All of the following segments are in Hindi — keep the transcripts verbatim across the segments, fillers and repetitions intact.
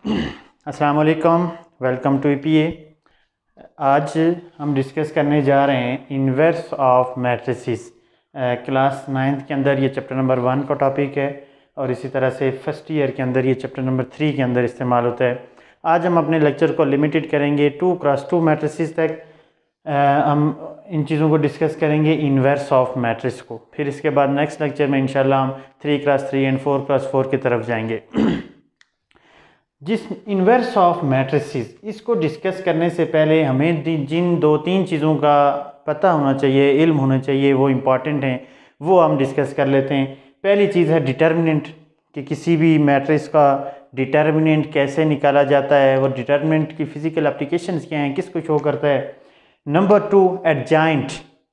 अस्सलाम वालेकुम, वेलकम टू ईपीए। आज हम डिस्कस करने जा रहे हैं inverse of matrices. Class ninth के अंदर ये चैप्टर नंबर वन का टॉपिक है और इसी तरह से फर्स्ट ईयर के अंदर ये चैप्टर नंबर थ्री के अंदर इस्तेमाल होता है। आज हम अपने लेक्चर को लिमिटेड करेंगे टू क्रॉस टू मैट्रिसेस तक। uh, हम इन चीज़ों को डिस्कस करेंगे इन्वर्स ऑफ मैट्रिक्स को। फिर इसके बाद नेक्स्ट लेक्चर में इंशाल्लाह हम three cross three and four cross four की तरफ जाएंगे। जिस इन्वर्स ऑफ मैट्रिसेस, इसको डिस्कस करने से पहले हमें जिन दो तीन चीज़ों का पता होना चाहिए, इल्म होना चाहिए, वो इम्पॉर्टेंट हैं, वो हम डिस्कस कर लेते हैं। पहली चीज़ है डिटर्मिनेंट, कि किसी भी मैट्रिक्स का डिटर्मिनेंट कैसे निकाला जाता है और डिटर्मिनेंट की फ़िज़िकल एप्लीकेशंस क्या हैं, किसको शो करता है। नंबर टू एडजाइंट,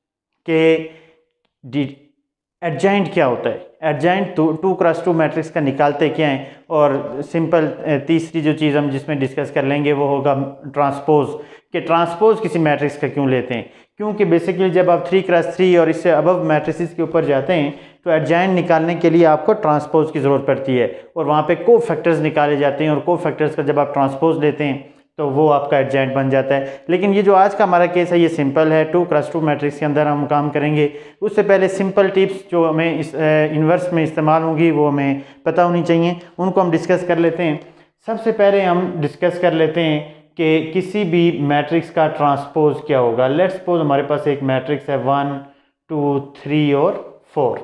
के एडजाइंट क्या होता है, adjoint two two cross two matrix का निकालते क्या हैं। और सिंपल तीसरी जो चीज़ हम जिसमें डिस्कस कर लेंगे वो होगा ट्रांसपोज, कि ट्रांसपोज किसी मैट्रिक्स का क्यों लेते हैं। क्योंकि बेसिकली जब आप थ्री क्रॉस थ्री और इससे अबव मैट्रिसेस के ऊपर जाते हैं तो एडजाइंट निकालने के लिए आपको ट्रांसपोज की ज़रूरत पड़ती है और वहाँ पे को फैक्टर्स निकाले जाते हैं और को फैक्टर्स का जब आप ट्रांसपोज लेते हैं तो वो आपका एडजाइंट बन जाता है। लेकिन ये जो आज का हमारा केस है ये सिंपल है, टू क्रॉस टू मैट्रिक्स के अंदर हम काम करेंगे। उससे पहले सिंपल टिप्स जो हमें इस इन्वर्स में इस्तेमाल होंगी वो हमें पता होनी चाहिए, उनको हम डिस्कस कर लेते हैं। सबसे पहले हम डिस्कस कर लेते हैं कि किसी भी मैट्रिक्स का ट्रांसपोज क्या होगा। लेट्स सपोज हमारे पास एक मैट्रिक्स है वन टू थ्री और फोर,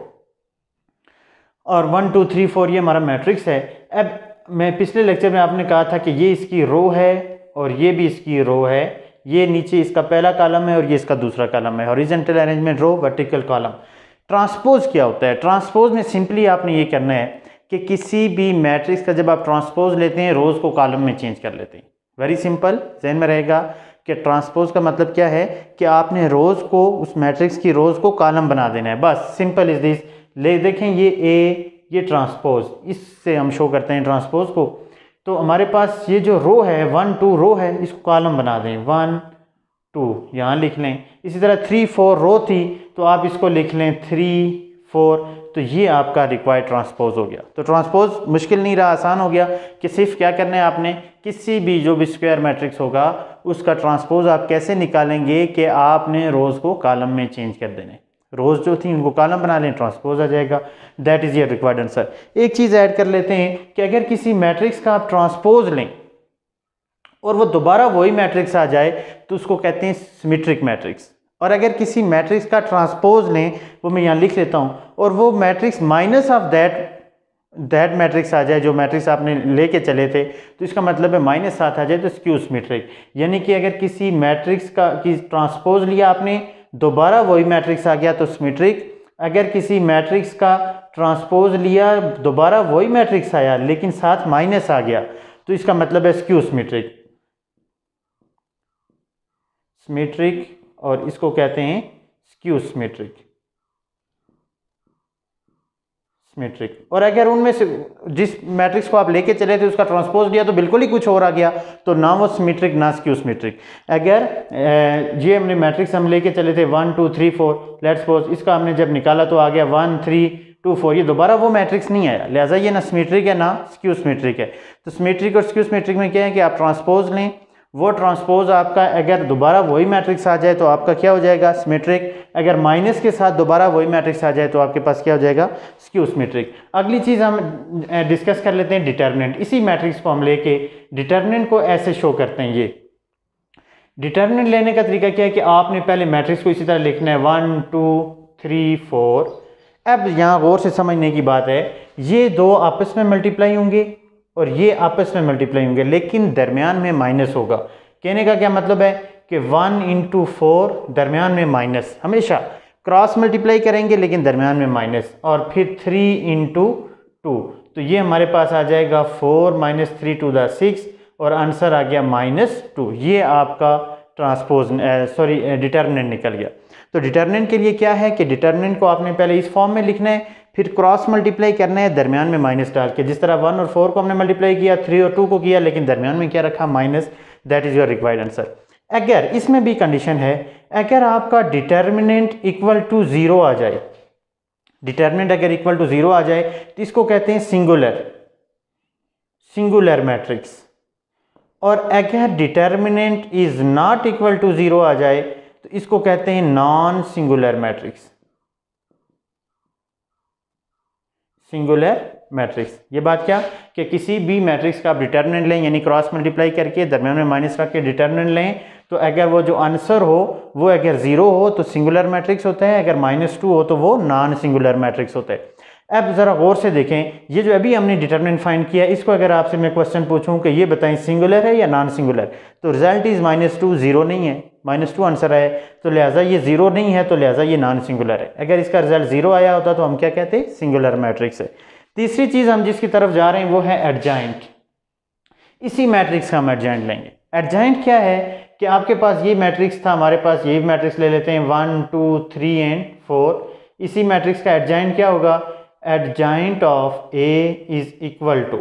और वन टू थ्री फोर ये हमारा मैट्रिक्स है। अब मैं पिछले लेक्चर में आपने कहा था कि ये इसकी रो है और ये भी इसकी रो है, ये नीचे इसका पहला कॉलम है और ये इसका दूसरा कॉलम है, horizontal arrangement row, vertical column. Transpose क्या होता है? ट्रांसपोज में सिंपली आपने ये करना है कि किसी भी मैट्रिक्स का जब आप ट्रांसपोज लेते हैं रोज़ को कॉलम में चेंज कर लेते हैं। वेरी सिंपल, जहन में रहेगा कि ट्रांसपोज का मतलब क्या है कि आपने रोज़ को, उस मैट्रिक्स की रोज़ को कॉलम बना देना है, बस सिंपल इज दिस। ले देखें ये ए, ये ट्रांसपोज, इससे हम शो करते हैं ट्रांसपोज को। तो हमारे पास ये जो रो है वन टू रो है, इसको कॉलम बना दें, वन टू यहाँ लिख लें। इसी तरह थ्री फोर रो थी तो आप इसको लिख लें थ्री फोर, तो ये आपका रिक्वायर्ड ट्रांसपोज हो गया। तो ट्रांसपोज मुश्किल नहीं रहा, आसान हो गया कि सिर्फ क्या करना है आपने, किसी भी जो भी स्क्वायर मैट्रिक्स होगा उसका ट्रांसपोज आप कैसे निकालेंगे कि आपने रोज़ को कॉलम में चेंज कर देने, रोज़ जो थी उनको कॉलम बना लें, ट्रांसपोज आ जाएगा। That is your required answer. एक चीज़ ऐड कर लेते हैं कि अगर किसी मैट्रिक्स का आप ट्रांसपोज लें और वो दोबारा वही मैट्रिक्स आ जाए तो उसको कहते हैं सिमेट्रिक मैट्रिक्स। और अगर किसी मैट्रिक्स का ट्रांसपोज लें, वो मैं यहाँ लिख लेता हूँ, और वो matrix minus of that that matrix आ जाए जो मैट्रिक्स आपने लेके चले थे, तो इसका मतलब है माइनस साथ आ जाए तो स्क्यू सिमेट्रिक। यानी कि अगर किसी मैट्रिक्स का की ट्रांसपोज लिया आपने, दोबारा वही मैट्रिक्स आ गया तो सिमेट्रिक। अगर किसी मैट्रिक्स का ट्रांसपोज लिया, दोबारा वही मैट्रिक्स आया लेकिन साथ माइनस आ गया, तो इसका मतलब है स्क्यू सिमेट्रिक। सिमेट्रिक, और इसको कहते हैं स्क्यू सिमेट्रिक सिमेट्रिक। और अगर उनमें से जिस मैट्रिक्स को आप लेके चले थे उसका ट्रांसपोज लिया तो बिल्कुल ही कुछ और आ गया, तो ना वो सिमेट्रिक ना स्क्यू सिमेट्रिक। अगर ये हमने मैट्रिक्स हम लेके चले थे one two three four, let's suppose इसका हमने जब निकाला तो आ गया वन थ्री टू फोर, ये दोबारा वो मैट्रिक्स नहीं आया, लिहाजा ये ना सिमेट्रिक है ना स्क्यू सिमेट्रिक है। तो सिमेट्रिक और स्क्यू सिमेट्रिक में क्या है कि आप ट्रांसपोज लें, वो ट्रांसपोज आपका अगर दोबारा वही मैट्रिक्स आ जाए तो आपका क्या हो जाएगा, सिमेट्रिक। अगर माइनस के साथ दोबारा वही मैट्रिक्स आ जाए तो आपके पास क्या हो जाएगा, स्क्यू सिमेट्रिक। अगली चीज़ हम डिस्कस कर लेते हैं डिटर्मिनेंट। इसी मैट्रिक्स को हम लेके डिटर्मिनेंट को ऐसे शो करते हैं। ये डिटर्मिनेंट लेने का तरीका क्या है कि आपने पहले मैट्रिक्स को इसी तरह लिखना है वन टू थ्री फोर। अब यहाँ गौर से समझने की बात है, ये दो आपस में मल्टीप्लाई होंगे और ये आपस में मल्टीप्लाई होंगे, लेकिन दरमियान में माइनस होगा। कहने का क्या मतलब है कि वन इंटू फोर, दरमियान में माइनस, हमेशा क्रॉस मल्टीप्लाई करेंगे लेकिन दरमियान में माइनस। और फिर थ्री इंटू टू, तो ये हमारे पास आ जाएगा four minus three two the six, और आंसर आ गया माइनस टू। ये आपका ट्रांसपोज सॉरी डिटर्मिनेंट निकल गया। तो डिटर्मिनेंट के लिए क्या है कि डिटर्मिनेंट को आपने पहले इस फॉर्म में लिखना है, फिर क्रॉस मल्टीप्लाई करना है दरमियान में माइनस डाल के। जिस तरह वन और फोर को हमने मल्टीप्लाई किया, थ्री और टू को किया, लेकिन दरमियान में क्या रखा, minus. That is your required answer. अगर इसमें भी कंडीशन है, अगर आपका डिटर्मिनेंट इक्वल टू जीरो आ जाए, डिटर्मिनेंट अगर इक्वल टू जीरो आ जाए तो इसको कहते हैं सिंगुलर सिंगुलर मैट्रिक्स। और अगर determinant is not equal to zero आ जाए तो इसको कहते हैं non singular matrix. Singular matrix, ये बात क्या कि किसी भी मैट्रिक्स का आप डिटर्मिनेंट लें यानी क्रॉस मल्टीप्लाई करके दरम्यान में माइनस रख के डिटर्मिनेंट लें, तो अगर वो जो आंसर हो वो अगर जीरो हो तो सिंगुलर मैट्रिक्स होता है, अगर माइनस टू हो तो वो नॉन सिंगुलर मैट्रिक्स होता है। अब ज़रा गौर से देखें, ये जो अभी हमने डिटर्मिनेंट फाइंड किया, इसको अगर आपसे मैं क्वेश्चन पूछूं कि ये बताएं सिंगुलर है या नॉन सिंगुलर, तो result is minus two, zero नहीं है, माइनस टू आंसर है, तो लिहाजा ये जीरो नहीं है, तो लिहाजा ये नॉन सिंगुलर है। अगर इसका रिजल्ट जीरो आया होता तो हम क्या कहते हैं, सिंगुलर मैट्रिक्स है। तीसरी चीज़ हम जिसकी तरफ जा रहे हैं वो है एडजॉइंट। इसी मैट्रिक्स का हम एडजॉइंट लेंगे। एडजॉइंट क्या है कि आपके पास ये मैट्रिक्स था, हमारे पास ये मैट्रिक्स ले लेते हैं one two three and four. इसी मैट्रिक्स का एडजॉइंट क्या होगा, adjoint of A is equal to,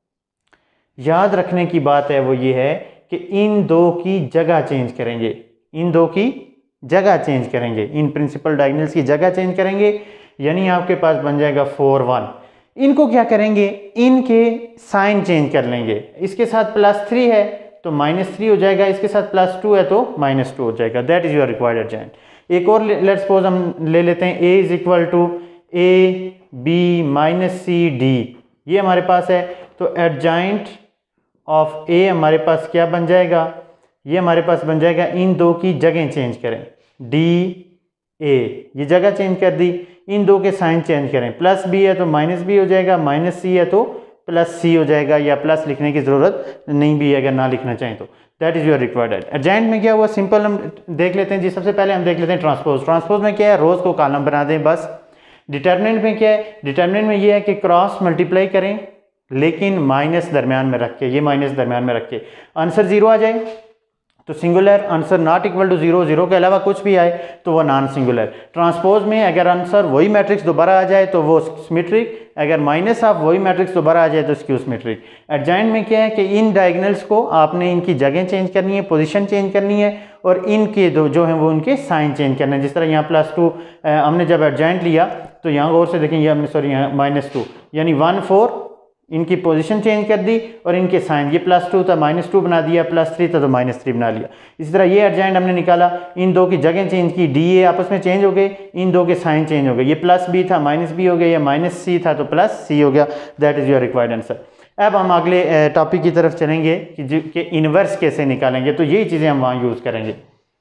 याद रखने की बात है वो ये है कि इन दो की जगह चेंज करेंगे, इन दो की जगह चेंज करेंगे, इन प्रिंसिपल डायगोनल्स की जगह चेंज करेंगे, यानी आपके पास बन जाएगा फोर वन। इनको क्या करेंगे, इनके साइन चेंज कर लेंगे, इसके साथ प्लस थ्री है तो माइनस थ्री हो जाएगा, इसके साथ प्लस टू है तो माइनस टू हो जाएगा। That is your required adjoint. एक और लेट्स सपोज हम ले लेते हैं A is equal to A B minus C D, ये हमारे पास है, तो एडजॉइंट ऑफ ए हमारे पास क्या बन जाएगा, ये हमारे पास बन जाएगा, इन दो की जगह चेंज करें, डी ए, ये जगह चेंज कर दी, इन दो के साइन चेंज करें, प्लस बी है तो माइनस बी हो जाएगा, माइनस सी है तो प्लस सी हो जाएगा, या प्लस लिखने की ज़रूरत नहीं भी है अगर ना लिखना चाहें तो। That is your required. Adjoint में क्या हुआ, सिंपल हम देख लेते हैं जी। सबसे पहले हम देख लेते हैं ट्रांसपोज। ट्रांसपोज में क्या है, रोज को कॉलम बना दें बस। डिटर्मिनेंट में क्या है, डिटर्मिनेंट में ये है कि क्रॉस मल्टीप्लाई करें लेकिन माइनस दरमियान में रख के, ये माइनस दरमियान में रख के आंसर जीरो आ जाए तो singular, answer not equal to zero, zero के अलावा कुछ भी आए तो वो नॉन सिंगुलर। ट्रांसपोज में अगर आंसर वही मैट्रिक्स दोबारा आ जाए तो वो सिमेट्रिक, अगर माइनस ऑफ वही मैट्रिक्स दोबारा आ जाए तो स्क्यू सिमेट्रिक। एडजॉइंट में क्या है कि इन डायगोनल्स को आपने इनकी जगह चेंज करनी है, पोजीशन चेंज करनी है, और इनके दो जो हैं वो उनके साइन चेंज करना है। जिस तरह यहाँ प्लस टू हमने जब एडजॉइंट लिया तो यहाँ गौर से देखें, ये सॉरी यहाँ माइनस टू, यानी वन फोर, इनकी पोजीशन चेंज कर दी और इनके साइन, ये प्लस टू था माइनस टू बना दिया, प्लस थ्री था तो माइनस थ्री बना लिया। इसी तरह ये एडजॉइंट हमने निकाला, इन दो की जगह चेंज की, डी ए आपस में चेंज हो गए, इन दो के साइन चेंज हो गए, ये प्लस बी था माइनस बी हो गया, या माइनस सी था तो प्लस सी हो गया। That is your required answer. अब हम अगले टॉपिक की तरफ चलेंगे कि, कि इन्वर्स कैसे निकालेंगे, तो यही चीज़ें हम वहाँ यूज़ करेंगे।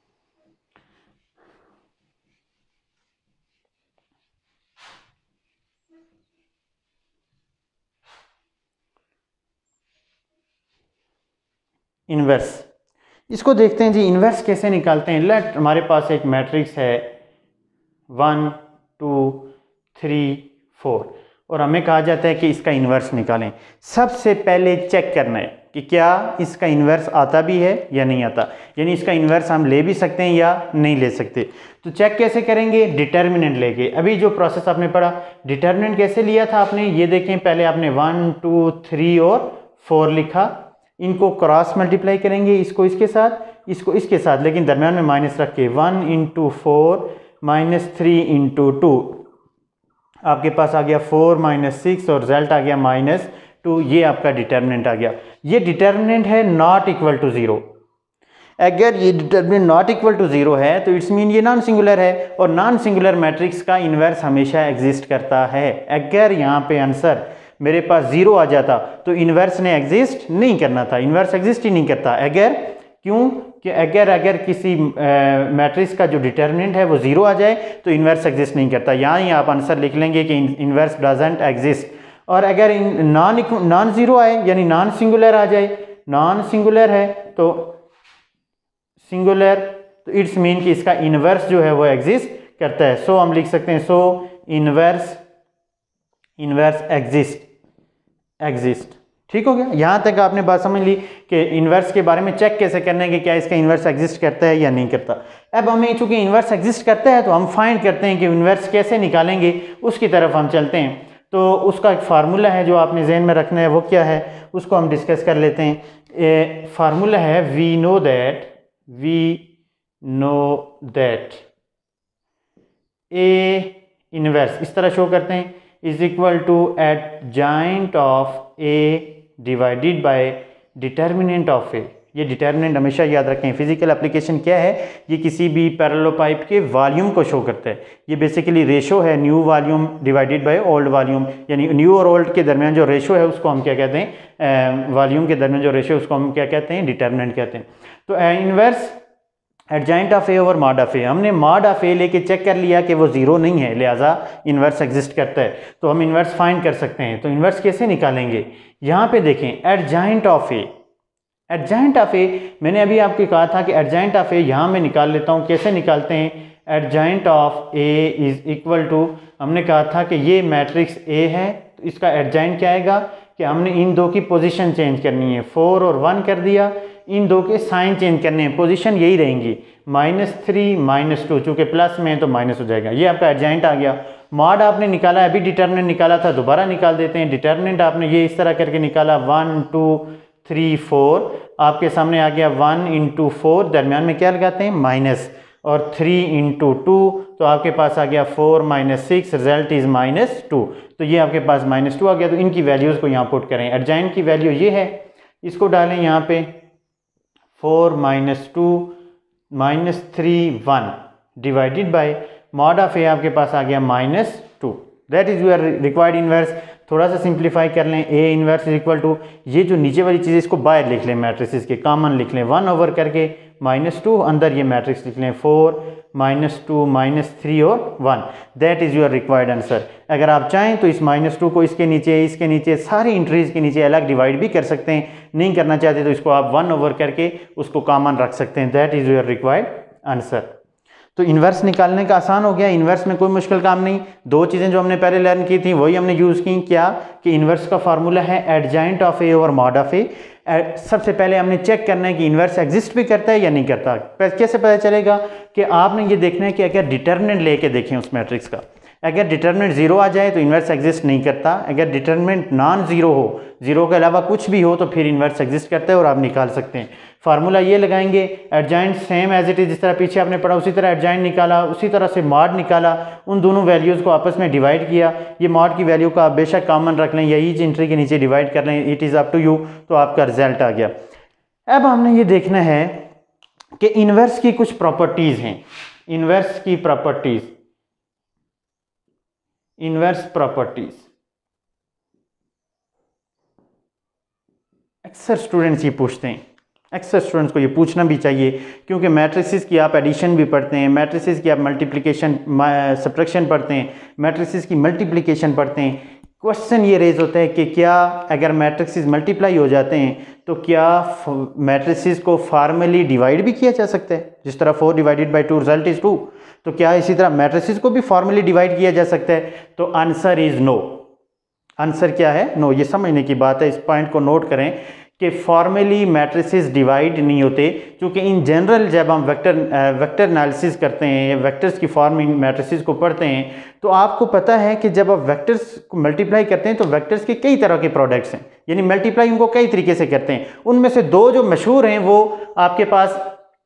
इन्वर्स, इसको देखते हैं जी, इन्वर्स कैसे निकालते हैं। लेट हमारे पास एक मैट्रिक्स है वन टू थ्री फोर, और हमें कहा जाता है कि इसका इन्वर्स निकालें। सबसे पहले चेक करना है कि क्या इसका इन्वर्स आता भी है या नहीं आता, यानी इसका इन्वर्स हम ले भी सकते हैं या नहीं ले सकते। तो चेक कैसे करेंगे, डिटर्मिनेंट लेके। अभी जो प्रोसेस आपने पढ़ा, डिटर्मिनेंट कैसे लिया था आपने, ये देखें, पहले आपने वन टू थ्री और फोर लिखा, इनको क्रॉस मल्टीप्लाई करेंगे, इसको इसके साथ, इसको इसके साथ, लेकिन दरम्यान में माइनस रख के, one into four minus three into two, आपके पास आ गया फोर माइनस सिक्स और रिजल्ट आ गया माइनस टू, ये आपका डिटर्मिनेंट आ गया। ये डिटर्मिनेंट है नॉट इक्वल टू जीरो। अगर ये determinant not equal to zero है तो इट्स मीन ये नॉन सिंगुलर है, और नॉन सिंगुलर मैट्रिक्स का इन्वर्स हमेशा एग्जिस्ट करता है। अगर यहाँ पे आंसर मेरे पास जीरो आ जाता तो इन्वर्स ने एग्जिस्ट नहीं करना था, इन्वर्स एग्जिस्ट ही नहीं करता। अगर क्यों कि अगर अगर किसी मैट्रिक्स का जो डिटर्मिनेंट है वो जीरो आ जाए तो इन्वर्स एग्जिस्ट नहीं करता। यहाँ ही आप आंसर लिख लेंगे कि इन्वर्स डजंट एग्जिस्ट। और अगर नॉन नॉन जीरो आए यानी नॉन सिंगुलर आ जाए, नॉन सिंगुलर है तो सिंगुलर, तो इट्स मीन कि इसका इन्वर्स जो है वो एग्जिस्ट करता है। सो हम लिख सकते हैं so inverse inverse exist exist ठीक हो गया। यहाँ तक आपने बात समझ ली कि इन्वर्स के बारे में चेक कैसे करना है कि क्या इसका इन्वर्स एग्जिस्ट करता है या नहीं करता। अब हमें चूंकि इन्वर्स एग्जिस्ट करता है तो हम फाइंड करते हैं कि इन्वर्स कैसे निकालेंगे, उसकी तरफ हम चलते हैं। तो उसका एक फार्मूला है जो आपने जहन में रखना है, वो क्या है उसको हम डिस्कस कर लेते हैं। फार्मूला है we know that we know that A inverse, इस तरह शो करते हैं, is equal to adjoint of A divided by determinant of A, ये डिटर्मिनेंट हमेशा याद रखें। फिजिकल एप्लीकेशन क्या है, ये किसी भी पैरेलल पाइप के वॉल्यूम को शो करता है। ये बेसिकली रेशो है new volume divided by old volume, यानी न्यू और ओल्ड के दरमियान जो रेशो है उसको हम क्या कहते हैं, वॉल्यूम के दरमियान जो रेशो है उसको हम क्या कहते हैं, डिटर्मिनेंट कहते हैं। तो inverse adjoint of A over mod of A, हमने मॉड ऑफ ए लेके चेक कर लिया कि वो जीरो नहीं है, लिहाजा इन्वर्स एग्जिस्ट करता है, तो हम इन्वर्स फाइंड कर सकते हैं। तो इन्वर्स कैसे निकालेंगे, यहाँ पे देखें adjoint of A, adjoint of A मैंने अभी आपको कहा था कि एडजॉइंट ऑफ ए यहाँ मैं निकाल लेता हूँ। कैसे निकालते हैं, adjoint of A is equal to, हमने कहा था कि ये मैट्रिक्स ए है, तो इसका एडजॉइंट क्या आएगा कि हमने इन दो की पोजीशन चेंज करनी है, फोर और वन कर दिया, इन दो के साइन चेंज करने हैं, पोजीशन यही रहेंगी, माइनस थ्री माइनस टू, चूँकि प्लस में है तो माइनस हो जाएगा। ये आपका एडजॉइंट आ गया। मॉड आपने निकाला, अभी डिटर्मिनेंट निकाला था, दोबारा निकाल देते हैं। डिटर्मिनेंट आपने ये इस तरह करके निकाला, वन टू थ्री फोर, आपके सामने आ गया वन इंटू फोर, दरमियान में क्या लगाते हैं माइनस, और थ्री इंटू टू, तो आपके पास आ गया four minus six, result is minus two. तो ये आपके पास माइनस टू आ गया। तो इनकी वैल्यूज़ को यहाँ पुट करें, एडजॉइंट की वैल्यू ये है, इसको डालें यहाँ पे, four minus two minus three one divided by mod of A, आपके पास आ गया minus two. That is your required inverse. थोड़ा सा सिंप्लीफाई कर लें, A inverse is equal to, ये जो नीचे वाली चीज़ इसको बाहर लिख लें, मैट्रिसेस के कॉमन लिख लें, वन ओवर करके माइनस टू, अंदर ये मैट्रिक्स लिख लें, four minus two minus three और one. That is your required answer. अगर आप चाहें तो इस माइनस टू को इसके नीचे, इसके नीचे, सारी इंट्रीज के नीचे अलग डिवाइड भी कर सकते हैं। नहीं करना चाहते तो इसको आप वन ओवर करके उसको कॉमन रख सकते हैं। That is your required answer. तो इन्वर्स निकालने का आसान हो गया, इन्वर्स में कोई मुश्किल काम नहीं। दो चीज़ें जो हमने पहले लर्न की थी वही हमने यूज़ की। क्या कि इन्वर्स का फार्मूला है adjoint of A over mod of A. सबसे पहले हमने चेक करना है कि इन्वर्स एग्जिस्ट भी करता है या नहीं करता। कैसे पता चलेगा कि आपने ये देखना है कि अगर डिटर्मिनेंट लेके देखें उस मैट्रिक्स का, अगर डिटर्मिनेंट जीरो आ जाए तो इन्वर्स एग्जिस्ट नहीं करता, अगर डिटर्मिनेंट नॉन जीरो हो, जीरो के अलावा कुछ भी हो, तो फिर इन्वर्स एग्जिस्ट करता है और आप निकाल सकते हैं। फार्मूला ये लगाएंगे, adjoint same as it is, जिस तरह पीछे आपने पढ़ा उसी तरह एडजॉइंट निकाला, उसी तरह से मॉड निकाला, उन दोनों वैल्यूज़ को आपस में डिवाइड किया। ये मॉड की वैल्यू का आप बेशक कॉमन रख लें या ईच एंट्री के नीचे डिवाइड कर लें, it is up to you, तो आपका रिजल्ट आ गया। अब हमने ये देखना है कि इन्वर्स की कुछ प्रॉपर्टीज़ हैं, इन्वर्स की प्रॉपर्टीज़, इन्वर्स प्रॉपर्टीज। अक्सर स्टूडेंट्स ये पूछते हैं, अक्सर स्टूडेंट्स को ये पूछना भी चाहिए, क्योंकि मैट्रिसेस की आप एडिशन भी पढ़ते हैं, मैट्रिसेस की आप मल्टीप्लिकेशन सब्ट्रैक्शन पढ़ते हैं, मैट्रिसेस की मल्टीप्लिकेशन पढ़ते हैं। क्वेश्चन ये रेज होता है कि क्या अगर मैट्रिसेस मल्टीप्लाई हो जाते हैं तो क्या मैट्रिसेस को फॉर्मली डिवाइड भी किया जा सकता है, जिस तरह four divided by two result is two, तो क्या इसी तरह मैट्रिसेस को भी फॉर्मली डिवाइड किया जा सकता है? तो आंसर इज नो। आंसर क्या है? नो। ये समझने की बात है, इस पॉइंट को नोट करें कि फॉर्मली मैट्रिसेस डिवाइड नहीं होते, क्योंकि इन जनरल जब हम वेक्टर वेक्टर एनालिसिस करते हैं या वेक्टर्स की फॉर्म इन मैट्रिसेस को पढ़ते हैं, तो आपको पता है कि जब आप वेक्टर्स को मल्टीप्लाई करते हैं तो वेक्टर्स के कई तरह के प्रोडक्ट्स हैं, यानी मल्टीप्लाई उनको कई तरीके से करते हैं। उनमें से दो जो मशहूर हैं वो आपके पास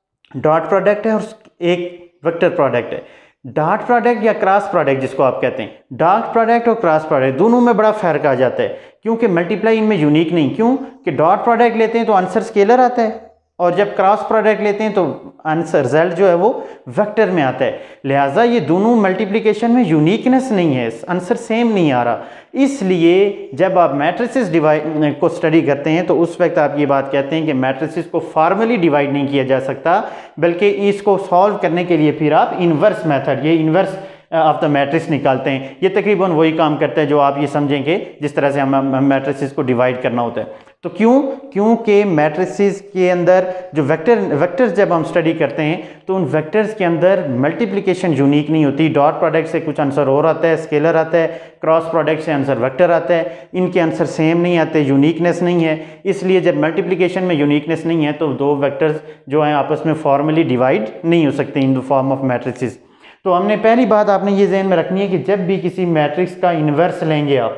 डॉट प्रोडक्ट है और एक वेक्टर प्रोडक्ट है। डॉट प्रोडक्ट या क्रॉस प्रोडक्ट जिसको आप कहते हैं, डॉट प्रोडक्ट और क्रॉस प्रोडक्ट दोनों में बड़ा फर्क आ जाता है, क्योंकि मल्टीप्लाई इनमें यूनिक नहीं। क्यों कि डॉट प्रोडक्ट लेते हैं तो आंसर स्केलर आता है, और जब क्रॉस प्रोडक्ट लेते हैं तो आंसर रिजल्ट जो है वो वेक्टर में आता है। लिहाजा ये दोनों मल्टीप्लिकेशन में यूनिकनेस नहीं है, आंसर सेम नहीं आ रहा। इसलिए जब आप मैट्रिसेस डिवाइड को स्टडी करते हैं तो उस वक्त आप ये बात कहते हैं कि मैट्रिसेस को फॉर्मली डिवाइड नहीं किया जा सकता, बल्कि इसको सॉल्व करने के लिए फिर आप इन्वर्स मेथड, ये इन्वर्स ऑफ द मैट्रिक्स निकालते हैं। ये तकरीबन वही काम करता है जो आप ये समझेंगे जिस तरह से हम मैट्रिसेस को डिवाइड करना होता है। तो क्यों? क्योंकि मैट्रिसेस के अंदर जो वेक्टर वेक्टर्स जब हम स्टडी करते हैं तो उन वेक्टर्स के अंदर मल्टीप्लिकेशन यूनिक नहीं होती। डॉट प्रोडक्ट से कुछ आंसर और आता है, स्केलर आता है, क्रॉस प्रोडक्ट से आंसर वेक्टर आता है, इनके आंसर सेम नहीं आते, यूनिकनेस नहीं है। इसलिए जब मल्टीप्लिकेशन में यूनिकनेस नहीं है तो दो वेक्टर्स जो हैं आपस में फॉर्मली डिवाइड नहीं हो सकते in the form of matrices. तो हमने पहली बात आपने ये ज़हन में रखनी है कि जब भी किसी मैट्रिक्स का इन्वर्स लेंगे आप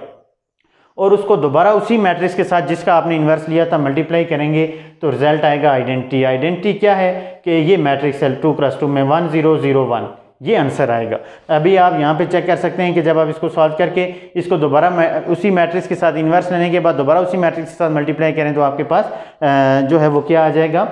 और उसको दोबारा उसी मैट्रिक्स के साथ जिसका आपने इन्वर्स लिया था मल्टीप्लाई करेंगे तो रिजल्ट आएगा आइडेंटिटी। आइडेंटिटी क्या है कि ये मैट्रिक्स है टू क्रॉस टू में वन जीरो जीरो वन, ये आंसर आएगा। अभी आप यहाँ पे चेक कर सकते हैं कि जब आप इसको सॉल्व करके इसको दोबारा उसी मैट्रिक्स के साथ इन्वर्स लेने के बाद दोबारा उसी मैट्रिक्स के साथ मल्टीप्लाई करें तो आपके पास जो है वो क्या आ जाएगा,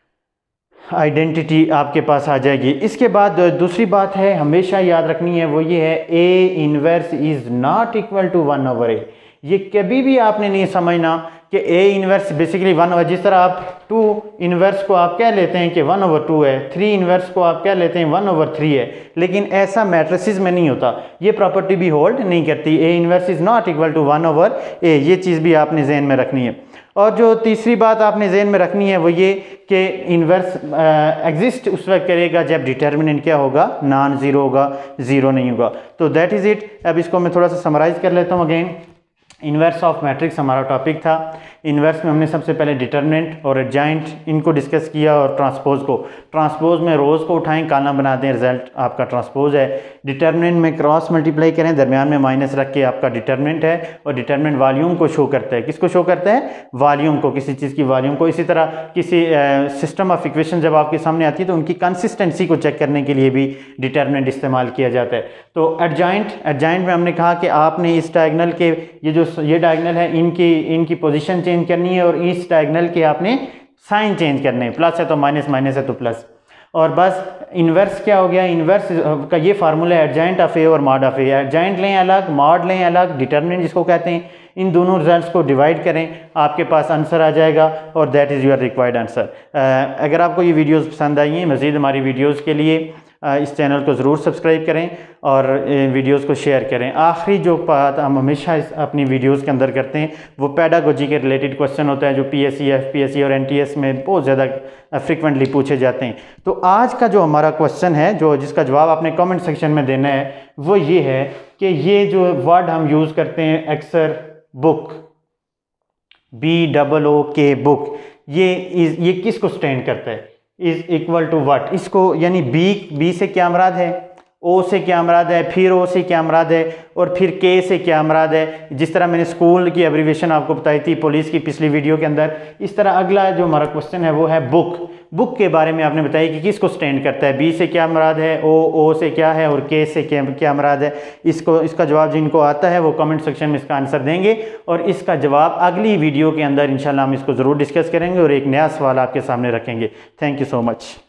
आइडेंटिटी आपके पास आ जाएगी। इसके बाद दूसरी बात है हमेशा याद रखनी है, वो ये है A inverse is not equal to one over A. ये कभी भी आपने नहीं समझना कि A inverse basically one over, जिस तरह आप टू इन्वर्स को आप कह लेते हैं कि वन ओवर टू है, थ्री इन्वर्स को आप कह लेते हैं वन ओवर थ्री है, लेकिन ऐसा मैट्रिसेस में नहीं होता, ये प्रॉपर्टी भी होल्ड नहीं करती। A inverse is not equal to one over A, ये चीज़ भी आपने जहन में रखनी है। और जो तीसरी बात आपने जहन में रखनी है वो ये कि इन्वर्स एग्जिस्ट उस वक्त करेगा जब डिटर्मिनेंट क्या होगा, नॉन ज़ीरो होगा, ज़ीरो नहीं होगा। तो दैट इज़ इट। अब इसको मैं थोड़ा सा समराइज़ कर लेता हूँ अगेन। इन्वर्स ऑफ मैट्रिक्स हमारा टॉपिक था। इन्वर्स में हमने सबसे पहले डिटर्मिनेंट और एडजॉइंट इनको डिस्कस किया और ट्रांसपोज को। ट्रांसपोज में रोज़ को उठाएं, कॉलम बना दें, रिजल्ट आपका ट्रांसपोज है। डिटर्मिनेंट में क्रॉस मल्टीप्लाई करें, दरमियान में माइनस रख के आपका डिटर्मिनेंट है। और डिटर्मिनेंट वॉल्यूम को शो करता है, किसको शो करता है, वॉल्यूम को, किसी चीज़ की वॉल्यूम को। इसी तरह किसी सिस्टम ऑफ इक्वेशन जब आपके सामने आती है तो उनकी कंसिस्टेंसी को चेक करने के लिए भी डिटर्मिनेंट इस्तेमाल किया जाता है। तो एडजॉइंट एडजॉइंट में हमने कहा कि आपने इस डायगोनल के ये जो ये डायगोनल है इनकी इनकी पोजीशन चेंज करनी है और इस डायगोनल के आपने साइन चेंज करने हैं, प्लस है तो माइनस, माइनस है तो प्लस। और बस इन्वर्स क्या हो गया, इन्वर्स का ये फार्मूला है एडजॉइंट ऑफ ए और मॉड ऑफ ए। एडजॉइंट लें अलग, मॉड लें अलग, डिटर्मिनेंट जिसको कहते हैं, इन दोनों रिजल्ट्स को डिवाइड करें, आपके पास आंसर आ जाएगा और that is your required answer. अगर आपको ये वीडियोस पसंद आई हैं, मज़ीद हमारी वीडियोस के लिए इस चैनल को ज़रूर सब्सक्राइब करें और वीडियोस को शेयर करें। आखिरी जो बात हम हमेशा अपनी वीडियोस के अंदर करते हैं वो पेडागोजी के रिलेटेड क्वेश्चन होता है जो पीएससी, एफपीएससी और एनटीएस में बहुत ज़्यादा फ्रिक्वेंटली पूछे जाते हैं। तो आज का जो हमारा क्वेश्चन है, जो जिसका जवाब आपने कमेंट सेक्शन में देना है, वो ये है कि ये जो वर्ड हम यूज़ करते हैं एक्सर book, B double O K book, ये इस ये किसको स्टैंड करता है, इज इक्वल टू व्हाट, इसको यानी बी बी से क्या मुराद है, ओ से क्या मुराद है, फिर ओ से क्या मुराद है और फिर के से क्या मुराद है। जिस तरह मैंने स्कूल की एब्रीविएशन आपको बताई थी पुलिस की पिछली वीडियो के अंदर, इस तरह अगला जो हमारा क्वेश्चन है वो है बुक। बुक के बारे में आपने बताया कि किसको स्टैंड करता है, बी से क्या मुराद है, ओ ओ से क्या है और के से क्या क्या मुराद है। इसको इसका जवाब जिनको आता है वो कमेंट सेक्शन में इसका आंसर देंगे और इसका जवाब अगली वीडियो के अंदर इंशाल्लाह हम इसको ज़रूर डिस्कस करेंगे और एक नया सवाल आपके सामने रखेंगे। Thank you so much.